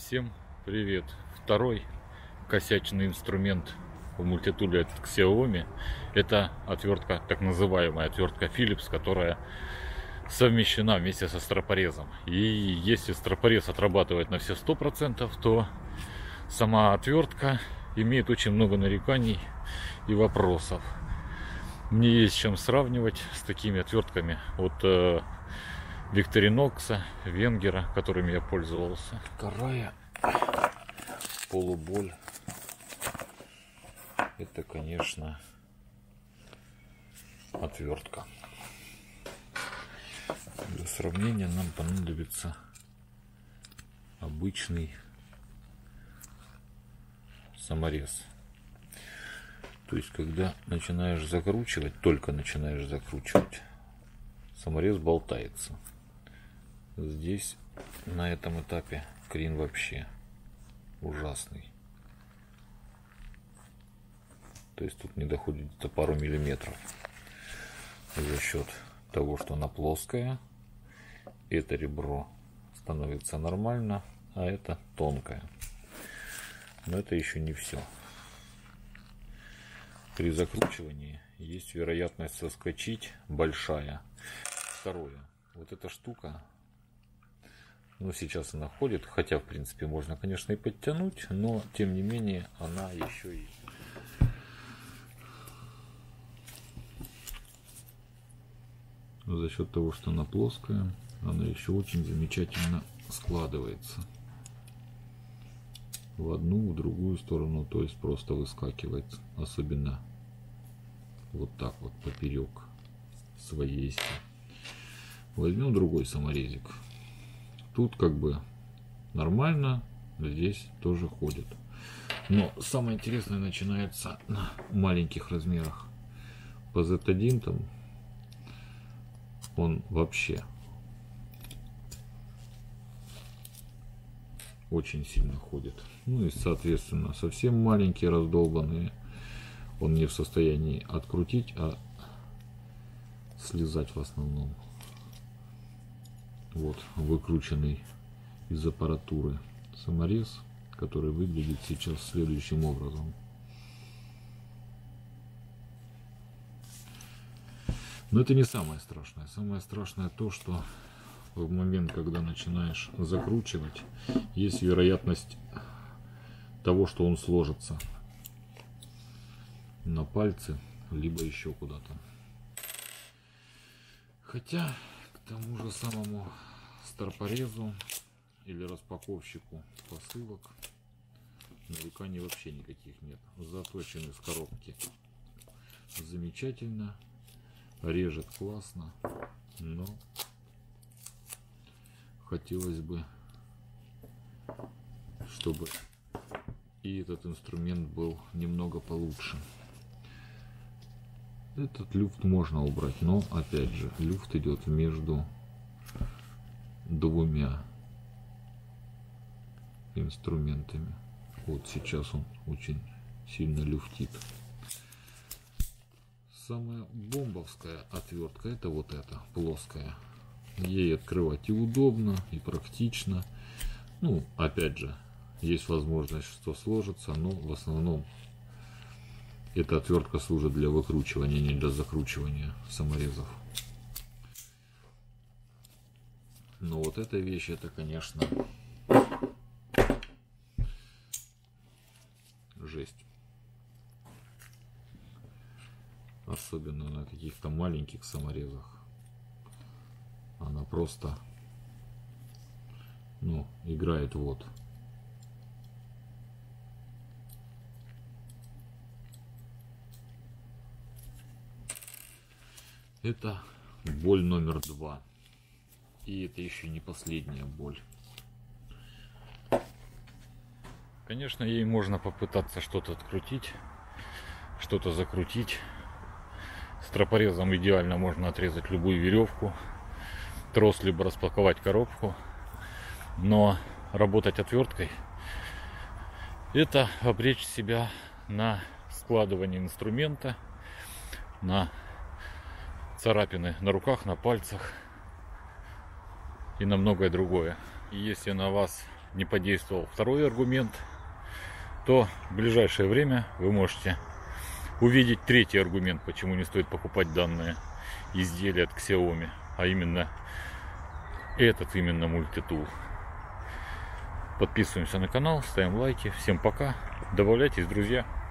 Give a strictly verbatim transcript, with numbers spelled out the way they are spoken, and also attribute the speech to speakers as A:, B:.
A: Всем привет! Второй косячный инструмент в мультитуле от Xiaomi — это отвертка, так называемая отвертка Philips, которая совмещена вместе со стропорезом. И если стропорез отрабатывает на все сто процентов, то сама отвертка имеет очень много нареканий и вопросов. Мне есть чем сравнивать с такими отвертками от э, Victorinox, Венгера, которыми я пользовался. Вторая полуболь — это, конечно, отвертка. Для сравнения нам понадобится обычный саморез. То есть, когда начинаешь закручивать, только начинаешь закручивать, саморез болтается. Здесь, на этом этапе, крен вообще ужасный. То есть, тут не доходит до пару миллиметров. За счет того, что она плоская, это ребро становится нормально, а это тонкое. Но это еще не все. При закручивании есть вероятность соскочить большая. Второе. Вот эта штука, ну сейчас она ходит, хотя в принципе можно, конечно, и подтянуть, но тем не менее она еще и за счет того, что она плоская, она еще очень замечательно складывается в одну, в другую сторону, то есть просто выскакивает, особенно вот так вот поперек своей оси. Возьмем другой саморезик. Тут как бы нормально, здесь тоже ходит. Но самое интересное начинается на маленьких размерах. По зет один там он вообще очень сильно ходит. Ну и соответственно совсем маленькие раздолбанные он не в состоянии открутить, а слезать в основном. Вот выкрученный из аппаратуры саморез, который выглядит сейчас следующим образом. Но это не самое страшное. Самое страшное то, что в момент, когда начинаешь закручивать, есть вероятность того, что он сложится на пальцы, либо еще куда-то. Хотя к тому же самому стропорезу или распаковщику посылок нареканий вообще никаких нет. Заточен из коробки замечательно, режет классно, но хотелось бы, чтобы и этот инструмент был немного получше. Этот люфт можно убрать, но опять же люфт идет между двумя инструментами. Вот сейчас он очень сильно люфтит. Самая бомбовская отвертка — это вот эта плоская. Ей открывать и удобно, и практично. Ну, опять же, есть возможность, что сложится, но в основном эта отвертка служит для выкручивания, не для закручивания саморезов. Но вот эта вещь, это, конечно, жесть. Особенно на каких-то маленьких саморезах. Она просто, ну, играет вот. Это боль номер два. И это еще не последняя боль. Конечно, ей можно попытаться что-то открутить, что-то закрутить. Стропорезом идеально можно отрезать любую веревку, трос, либо распаковать коробку. Но работать отверткой — это обречь себя на складывание инструмента, на царапины на руках, на пальцах и на многое другое. И если на вас не подействовал второй аргумент, то в ближайшее время вы можете увидеть третий аргумент, почему не стоит покупать данное изделие от Xiaomi, а именно этот именно мультитул. Подписываемся на канал, ставим лайки. Всем пока. Добавляйтесь, друзья.